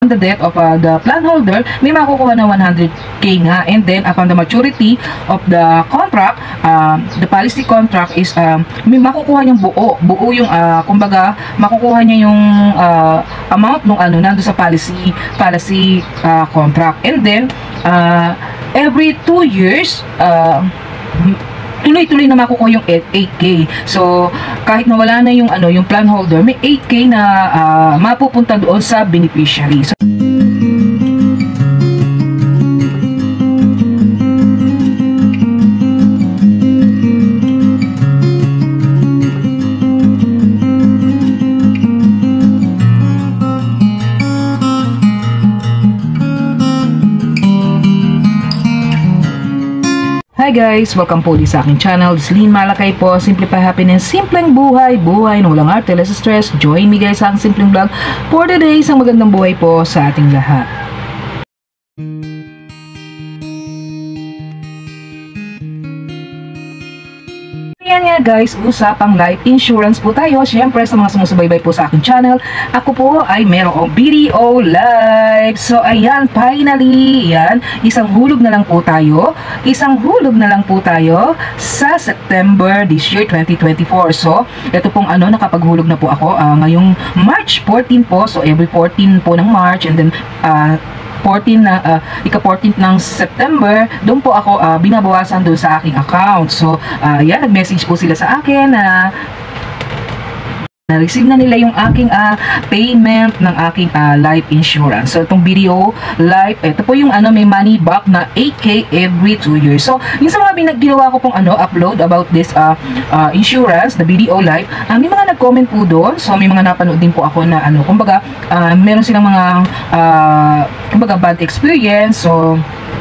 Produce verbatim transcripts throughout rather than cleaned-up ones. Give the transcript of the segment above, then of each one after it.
upon the death of uh, the plan holder, may makukuha na one hundred K nga. And then upon the maturity of the contract, uh, the policy contract is um, may makukuha niyang buo. Buo yung, uh, kumbaga, makukuha niya yung uh, amount nung ano, nando sa policy, policy uh, contract. And then, uh, every two years, uh, tuloy-tuloy na makukuha yung eight K. So, kahit nawala na yung ano, yung plan holder, may eight K na uh, mapupunta doon sa beneficiary. So, hi guys! Welcome po ulit sa aking channel. This is Lynn Malakay po. Simplify Happiness, simpleng buhay, buhay na walang arte, less stress. Join me guys sa aking simpleng vlog for the day. Isang magandang buhay po sa ating lahat. Ayan nga guys, usapang life insurance po tayo. Siyempre sa mga sumusubaybay po sa aking channel, ako po ay merong B D O Life. So ayan, finally, yan, isang hulog na lang po tayo. Isang hulog na lang po tayo sa September this year, twenty twenty-four. So, ito pong ano, nakapaghulog na po ako uh, ngayong March fourteen po. So every fourteen po ng March and then uh, fourteen na uh, ika fourteenth ng September, doon po ako uh, binabawasan doon sa aking account. So, uh, yan, nag-message po sila sa akin na uh, na-receive na nila yung aking uh, payment ng aking uh, life insurance. So, itong B D O Life, ito po yung ano, may money back na eight K every two years. So, yung sa mga ginawa ko pong ano, upload about this uh, uh, insurance, the B D O Life, uh, may mga nag-comment po doon. So, may mga napanood din po ako na ano, kumbaga, uh, meron silang mga uh, kumbaga bad experience. So,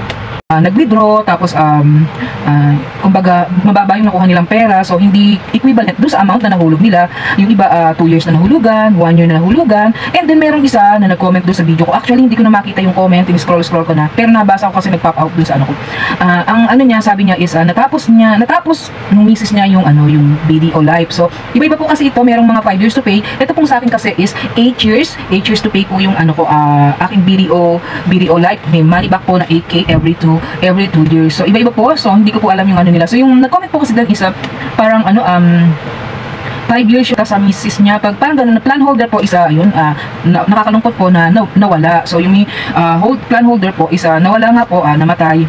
Uh, nag-withdraw, tapos um, uh, kumbaga mababa yung nakuha nilang pera, so hindi equivalent doon sa amount na nahulog nila. Yung iba two years na nahulugan, one year na nahulugan, and then merong isa na nag-comment doon sa video ko. Actually hindi ko na makita yung comment, in-scroll-scroll ko na, pero nabasa ko kasi nag-pop out doon sa ano ko. Uh, ang ano niya, sabi niya is uh, natapos niya, natapos nung misis niya yung ano, yung B D O Life. So iba-iba po kasi ito, merong mga five years to pay. Ito pong sa akin kasi is eight years, eight years to pay po yung ano ko, uh, aking B D O B D O Life. May money back po na eight K every two every two years. So, iba-iba po. So, hindi ko po alam yung ano nila. So, yung nag-comment po kasi doon isa, parang ano, um, five years yung sa misis niya. Pag parang ganun, na plan holder po isa, yun, uh, na, nakakalungkot po na, na nawala. So, yung uh, hold, plan holder po isa, nawala nga po, uh, namatay.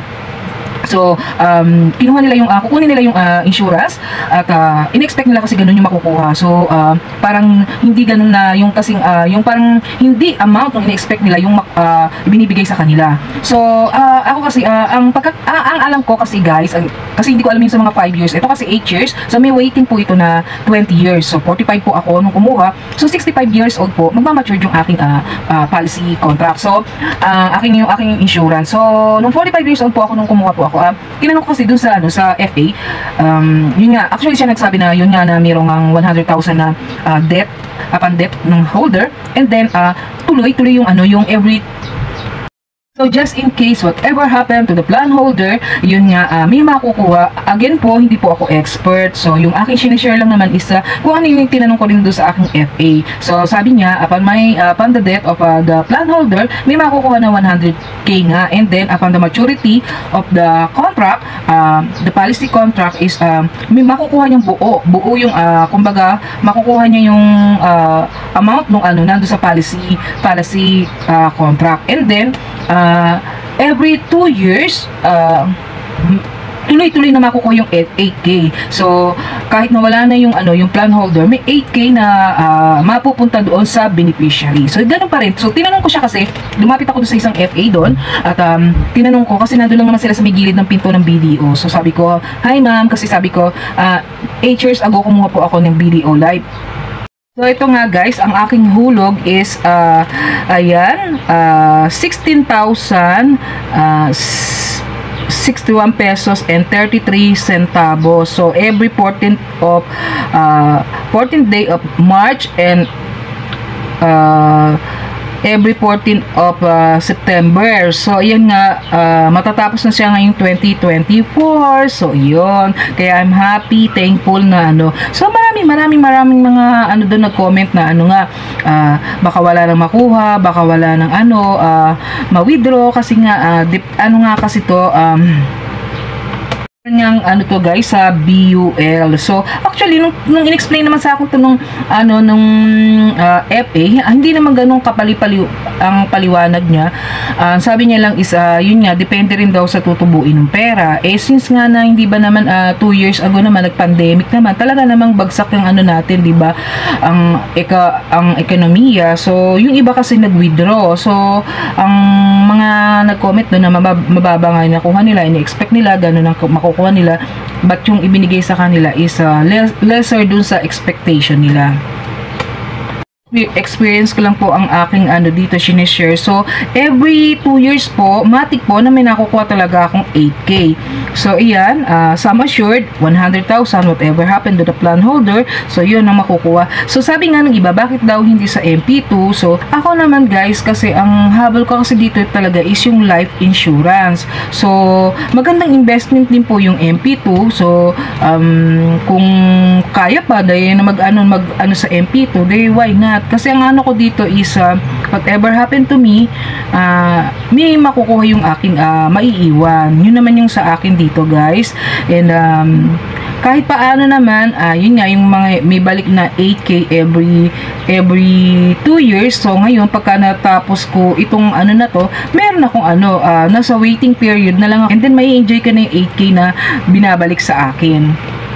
So, um, kinuha nila yung, uh, kukunin nila yung uh, insurance at uh, in-expect nila kasi ganun yung makukuha. So, uh, parang hindi ganun na yung kasing, uh, yung parang hindi amount ng in-expect nila yung uh, binibigay sa kanila. So, uh, ako kasi, uh, ang, pagka, uh, ang alam ko kasi guys, uh, kasi hindi ko alam yun sa mga five years. Ito kasi eight years. So, may waiting po ito na twenty years. So, forty-five po ako nung kumuha. So, sixty-five years old po, magmamature yung aking uh, uh, policy contract. So, uh, aking yung aking insurance. So, nung forty-five years old po ako nung kumuha po ako, Uh, kinanong ko kasi dun sa, ano, sa F A, um, yun nga, actually siya nagsabi na yun nga na mayroong ang one hundred thousand na uh, debt, upon debt ng holder, and then uh, tuloy-tuloy yung ano, yung every. So, just in case whatever happened to the plan holder, yun nga, uh, may makukuha. Again po, hindi po ako expert. So, yung aking sinishare lang naman is uh, kung ano yung tinanong ko rin doon sa aking F A. So, sabi niya, upon, my, uh, upon the death of uh, the plan holder, may makukuha na one hundred K nga. And then, upon the maturity of the contract, uh, the policy contract is, um, may makukuha niyang buo. Buo yung, uh, kumbaga, makukuha niya yung uh, amount nung ano, nando sa policy, policy uh, contract. And then, uh, Uh, every two years, uh, tuloy-tuloy na makukuha yung eight K. So, kahit nawala na yung ano, yung plan holder, may eight K na uh, mapupunta doon sa beneficiary. So, ganun pa rin. So, tinanong ko siya kasi, lumapit ako doon sa isang F A doon, at um, tinanong ko, kasi nandun lang naman sila sa may gilid ng pinto ng B D O. So, sabi ko, hi ma'am, kasi sabi ko, uh, eight years ago kumuha po ako ng B D O Life. So, ito nga guys, ang aking hulog is, uh, ayan, uh, sixteen thousand sixty-one pesos and thirty-three centavos. So, every fourteenth of, uh, fourteenth day of March and, uh, every fourteenth of uh, September. So, ayan nga, uh, matatapos na siya ngayong twenty twenty-four. So, yun. Kaya, I'm happy, thankful na, ano. So, marami marami, maraming maraming mga ano doon nag-comment na ano nga, ah, baka wala nang makuha, baka wala nang ano, ah, ma-withdraw kasi nga, ah, dip, ano nga kasi to, um, niyang ano to guys sa B U L. So actually nung, nung in-explain naman sa akin to nung ano nung uh, F A, ah, hindi naman ganun kapali-pali ang paliwanag niya. Uh, sabi niya lang is uh, yun nga depende rin daw sa tutubuin ng pera. Eh since nga na hindi ba naman uh, two years ago naman nag-pandemic naman, talaga namang bagsak yung ano natin, 'di ba? Ang eka ang ekonomiya. So yung iba kasi nag-withdraw. So ang mga nag-comment doon na mababa, mababa nga yung nakuha nila, ini-expect nila ganun ang makukuha nila, but yung ibinigay sa kanila is uh, less, lesser dun sa expectation nila. Experience ko lang po ang aking ano dito sinishare. So every two years po matik po na may nakukuha talaga akong eight K. So iyan, uh, sum assured one hundred thousand whatever happened to the plan holder. So yun ang makukuha. So sabi nga ng iba, bakit daw hindi sa M P two? So ako naman guys, kasi ang habol ko kasi dito talaga is yung life insurance. So magandang investment din po yung M P two. So um, kung kaya pa dahil na mag ano mag ano sa M P two, day why not? Kasi ang ano ko dito is uh, whatever happened to me, uh, may makukuha yung aking uh, maiiwan. Yun naman yung sa akin dito guys. And um, kahit paano naman, uh, yun nga yung mga may balik na eight K every every two years. So ngayon pagka natapos ko itong ano na to, meron akong ano, uh, nasa waiting period na lang. And then may enjoy ka na yung eight K na binabalik sa akin.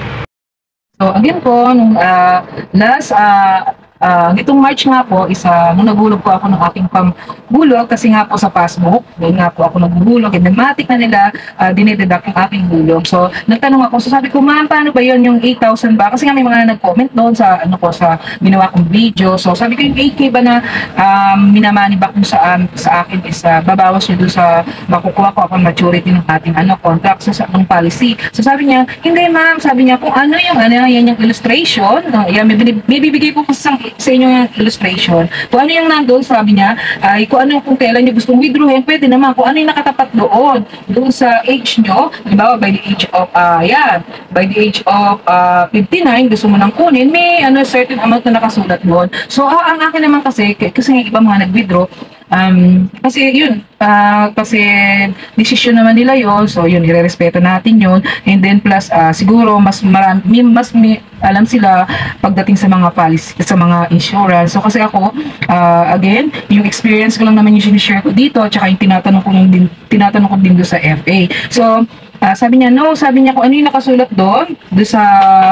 So again po, nung uh, last uh, Uh, itong March nga po, isa, nung naghulog po ako ng aking pambulog, kasi nga po sa passbook, doon nga po ako naghulog, and then matik na nila, uh, dinededuct yung aking hulog. So, nagtanong ako, so sabi ko, ma'am, paano ba yun, yung eight thousand ba? Kasi nga may mga nag-comment doon sa, ano ko, sa ginawa kong video. So, sabi ko, yung eight K ba na um, minamani back mo sa, um, sa akin is, uh, babawas nyo doon sa makukuha ko upon maturity ng ating ano, contract, so, sa ng policy. So, sabi niya, hindi ma'am, sabi niya, kung ano yung, ano, yan yung illustration, uh, yan, may, may bibigay po ko sa sa inyo yung illustration. Kung ano yung nandun, sabi niya, ay kung ano kung kailan niyo gustong withdrawin, pwede naman. Kung ano yung nakatapat doon, doon sa age nyo, halimbawa by the age of, uh, yan, by the age of uh, fifty-nine, gusto mo nang kunin, may ano, certain amount na nakasulat doon. So, uh, ang akin naman kasi, kasi nga iba mga nag-withdraw, Um, kasi yun, uh, kasi decision naman nila yon, so yun, irerespeto natin yun, and then plus uh, siguro mas marami, mas may alam sila pagdating sa mga policy, sa mga insurance. So kasi ako, uh, again, yung experience ko lang naman yung sinishare ko dito, tsaka yung tinatanong ko din, tinatanong ko din doon sa F A. So, Uh, sabi niya, no, sabi niya kung ano yung nakasulat doon, doon sa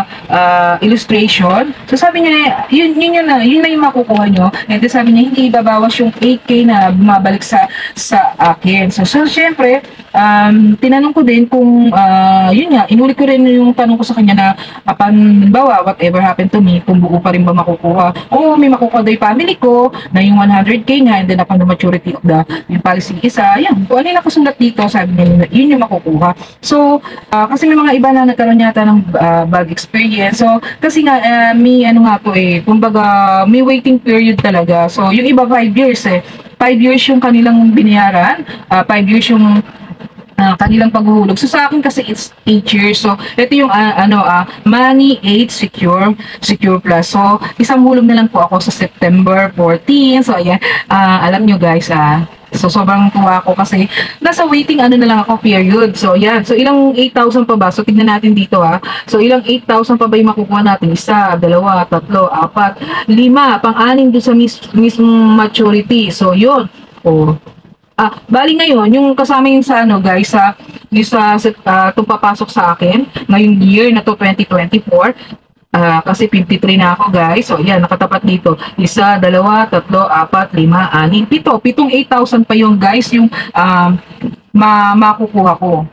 uh, illustration. So sabi niya, yun, yun, yun na, yun na yung makukuha nyo. And then sabi niya, hindi ibabawas yung eight K na bumabalik sa sa akin. So, so syempre, um, tinanong ko din kung, uh, yun nga, inulit ko rin yung tanong ko sa kanya na, upon, bawa, whatever happened to me, kung buo pa rin ba makukuha. O may makukuha daw yung family ko, na yung one hundred K nga, and then upon the maturity of the yung policy isa, yan, kung ano yung nakasulat dito, sabi niya, yun yung makukuha. So, uh, kasi may mga iba na nagkaroon yata ng uh, bad experience. So, kasi nga, uh, may ano nga po eh, kumbaga, may waiting period talaga. So, yung iba five years eh. five years yung kanilang binayaran, uh, five years yung uh, kanilang paghuhulog. So, sa akin kasi it's eight years. So, ito yung uh, ano, uh, Money eight Secure, Secure Plus. So, isang hulog na lang po ako sa September fourteen. So, ayan, uh, alam nyo guys, ah, uh, so, sobrang tuwa ako kasi nasa waiting ano na lang ako period. So, yan. So, ilang eight thousand pa ba? So, tignan natin dito ha. So, ilang eight thousand pa ba yung makukuha natin? Isa, dalawa, tatlo, apat, lima, pang-anim doon sa mis mismong maturity. So, yun. O, ah, bali ngayon, yung kasama yun sa ano guys, sa, yung sa, uh, itong papasok sa akin, ngayong year na to twenty twenty-four, Uh, kasi fifty-three na ako guys. So yan, nakatapat dito. Isa, dalawa, tatlo, apat, lima, anim, pito. Pitong eight thousand pa yung guys yung um, ma makukuha ko.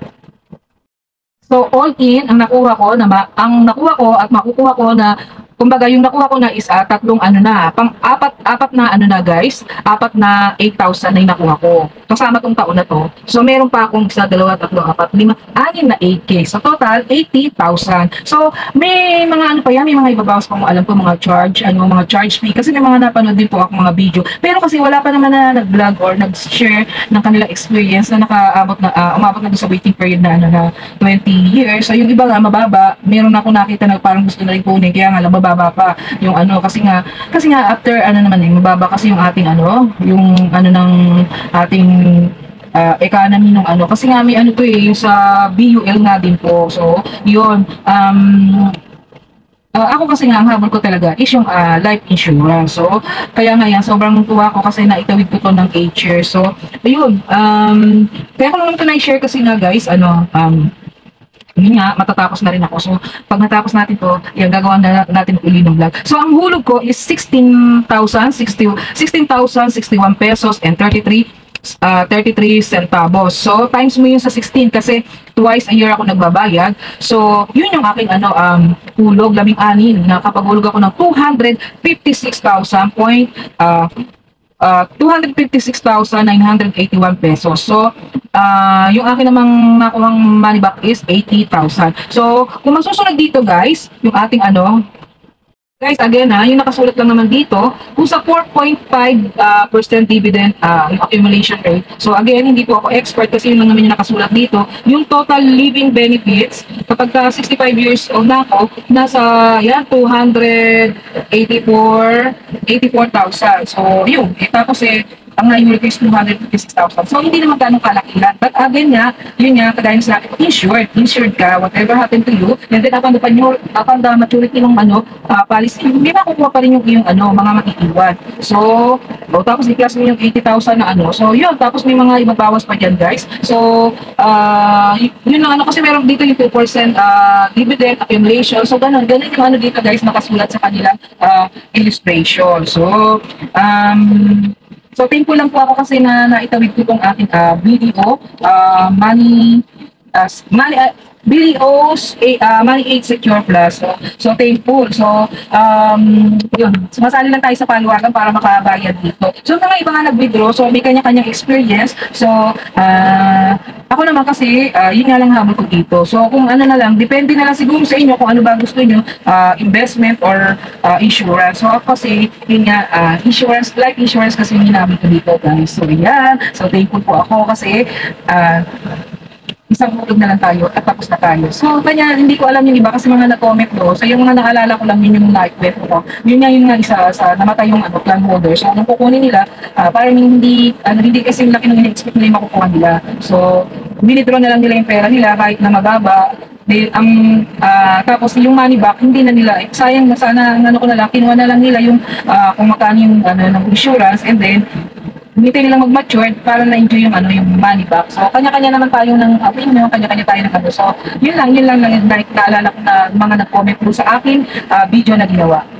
So all in, ang nakuha ko, na ma ang nakuha ko at makukuha ko na, kumbaga yung nakuha ko na is uh, tatlong ano na, pang apat, apat na ano na guys, apat na eight thousand na yung nakuha ko. kasama tong taon na to. So, meron pa akong isa, dalawa, tatlo, apat, lima, anim na eight K. So, total, eighty thousand. So, may mga ano pa yan, may mga ibabawas pa mo alam ko, mga charge, ano, mga charge fee. Kasi may mga napanood din po ako mga video. Pero kasi wala pa naman na nag-vlog or nag-share ng kanilang experience na nakaabot na, uh, umabot na doon sa waiting period na, ano, na twenty years. So, yung iba nga, mababa. Meron ako nakita na parang gusto na rin kunin. Kaya nga, mababa pa yung ano. Kasi nga, kasi nga, after, ano naman eh, mababa kasi yung ating, ano, yung, ano, ng ating uh, economy ng ano. Kasi nga, may ano to eh, yung sa B U L nga din po. So, yun. Um, Uh, ako kasi nga, ang habol ko talaga is yung uh, life insurance. So, kaya nga yan, sobrang tuwa ko kasi naitawid ko to ng eight years. So, ayun. Um, kaya ko naman ito na-share kasi nga guys, ano, um, yun nga, matatapos na rin ako. So, pag natapos natin to, yan, gagawa na natin uli ng vlog. So, ang hulog ko is sixteen thousand sixty-one pesos and thirty-three uh, thirty-three centavos. So, times mo yun sa sixteen kasi twice a year ako nagbabayad. So, yun yung aking ano, um, hulog, labing anin, na kapag hulog ako ng two hundred fifty-six thousand point, uh, uh, two hundred fifty-six thousand nine hundred eighty-one pesos. So, uh, yung akin namang nakuhang money back is eighty thousand. So, kung masusunod dito guys, yung ating ano, guys, again ha, yung nakasulat lang naman dito, kung sa four point five uh, percent dividend uh, yung accumulation rate. So again, hindi po ako expert kasi yun lang naman yung nakasulat dito. Yung total living benefits, kapag ka sixty-five years old na ako, nasa yan, two hundred eighty-four thousand. So yun, eh, tapos eh, ang nahihuli ko is two hundred fifty-six thousand. So, hindi naman ganong kalakihan. But again nga, yun nga, kagaya na sinabi ko, insured. Insured ka, whatever happened to you, and then upon the, upon the maturity ng ano, uh, policy, hindi makukuha pa rin yung, yung ano, mga matitiwan. So, oh, tapos i-class mo yung eighty thousand na ano. So, yun. Tapos may mga ibabawas pa dyan, guys. So, uh, yun lang ano, kasi meron dito yung two percent uh, dividend accumulation. So, ganun. Ganun yung ano dito, guys, nakasulat sa kanilang uh, illustration. So, um, So, thankful lang po ako kasi na naitawid ko itong aking uh, video, uh, money, uh, money, uh, B D O's uh, Money eight Secure Plus. So, so thankful. So, um, yun. Sumasali lang tayo sa paluwagan para makabayad dito. So, mga iba nga nag-withdraw. So, may kanya-kanyang experience. So, uh, ako naman kasi, uh, yun nga lang habol ko dito. So, kung ano na lang, depende na lang siguro sa inyo kung ano ba gusto nyo, uh, investment or uh, insurance. So, ako kasi, yun nga, uh, insurance, life insurance kasi yung hinabol ko dito, guys. So, yan. So, thankful po ako kasi, uh, isang hulog na lang tayo at tapos na tayo. So, kanya, hindi ko alam yung iba kasi mga nag-comment do. So, yung mga naalala ko lang yun yung life bet ko. Yun nga yung nga isa sa namatay yung ano, plan holder. So, nung kukunin nila, uh, parang hindi, ano, hindi kasi yung laki nung in-expect nila yung makukuha nila. So, binidro na lang nila yung pera nila kahit na mababa. Di, ang, uh, tapos yung money back, hindi na nila, eh, sayang na sana, ano ko na lang, kinuha na lang nila yung uh, kung magkano yung ano, ng insurance and then, hindi nilang mag-mature para na-enjoy yung ano yung money back. So, kanya-kanya naman tayo ng opinion, kanya-kanya tayo ng ano. So, yun lang, yun lang lang na naalala ko na mga nag-comment po sa aking uh, video na ginawa.